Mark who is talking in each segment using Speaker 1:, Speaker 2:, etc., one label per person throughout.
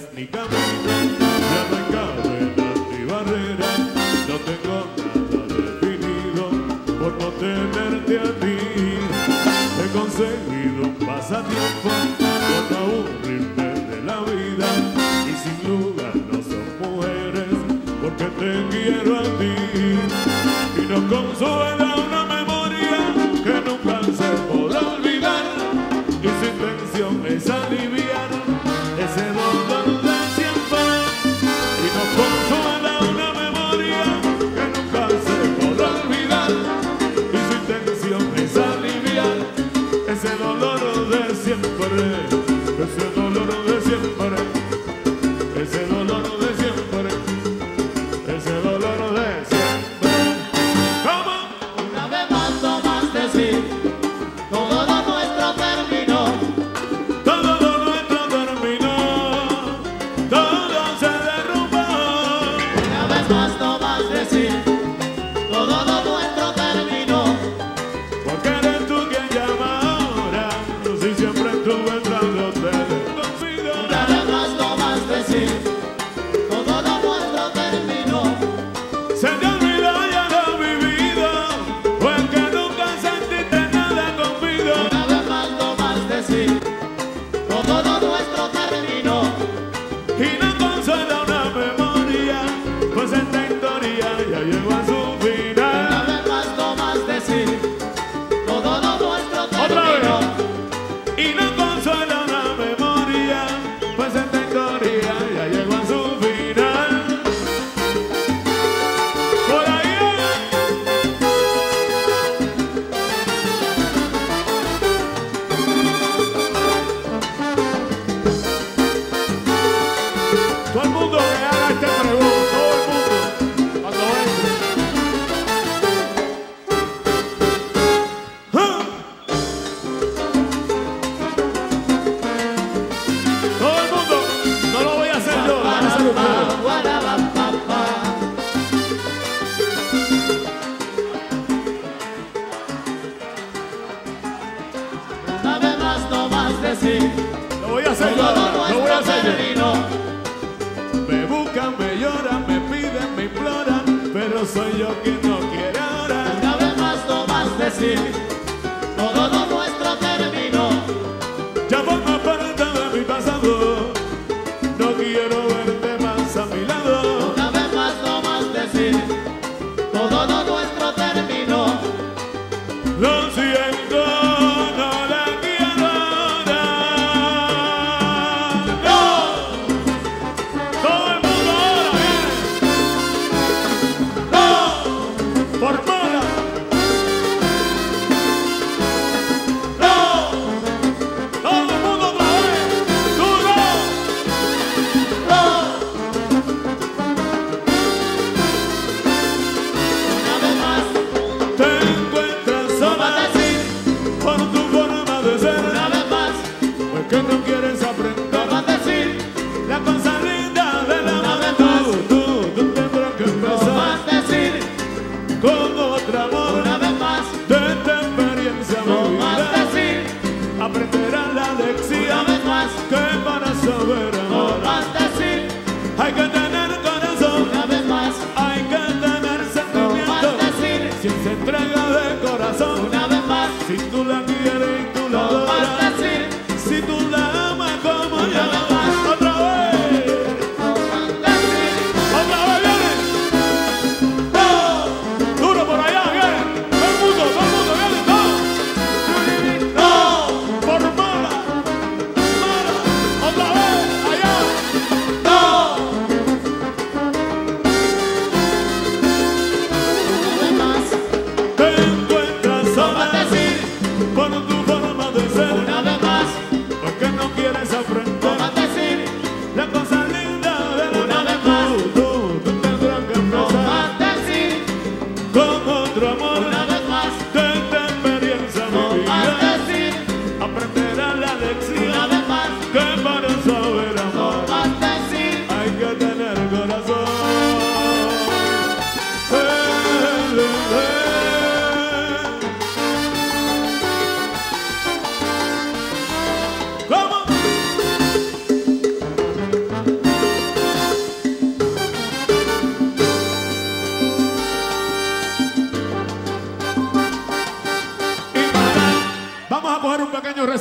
Speaker 1: fronteras ni caminos, ya no hay cadenas ni barreras, no tengo nada definido por no tenerte a ti. He conseguido un pasatiempo por no aburrirme de la vida, y sin lugar no son mujeres porque te quiero a ti. Y nos consuela una memoria que nunca se podrá olvidar, y su intención es aliviar ese dolor de siempre. Y nos consuela una memoria que nunca se podrá olvidar, y su intención es aliviar ese dolor de siempre, ese dolor de siempre, ese dolor de siempre, ese dolor de siempre. ¿Cómo?
Speaker 2: Una vez más no más decir, todo lo nuestro terminó.
Speaker 1: Todo lo nuestro terminó, todo se derrumbó.
Speaker 2: Una vez más no más decir, todo lo nuestro terminó.
Speaker 1: Porque eres tú quien llama ahora, si siempre estuve entrándote de confido.
Speaker 2: Una vez más no más decir, todo lo nuestro terminó.
Speaker 1: Se te olvidó ya lo vivido, o es que nunca sentiste nada conmigo.
Speaker 2: Una vez más no más decir, todo lo nuestro terminó.
Speaker 1: Y no consuela una memoria, pues esta historia ya llegó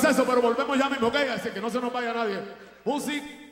Speaker 1: receso, pero volvemos ya mismo, ¿ok? Así que no se nos vaya nadie. Music.